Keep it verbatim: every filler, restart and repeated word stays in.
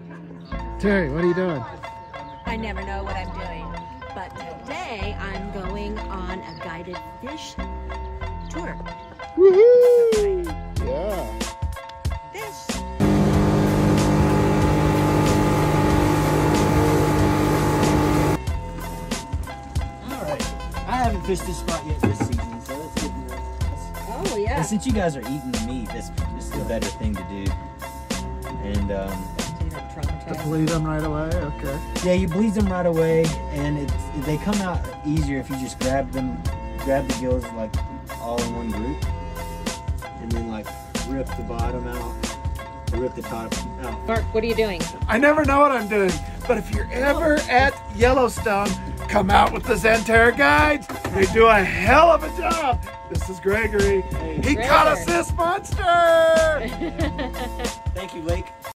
Terry, what are you doing? I never know what I'm doing, but today I'm going on a guided fish tour. Woohoo! Yeah. Fish. All right. I haven't fished this spot yet this season, so let's get into this. Oh yeah. And since you guys are eating the meat, this, this is the better thing to do. And um, To bleed them right away, okay. yeah, you bleed them right away, and it's, they come out easier if you just grab them, grab the gills like all in one group, and then like rip the bottom out, or rip the top out. Mark, what are you doing? I never know what I'm doing, but if you're ever at Yellowstone, come out with the Xanterra guides. They do a hell of a job. This is Gregory. He Gregor. caught us this monster! Thank you, Lake.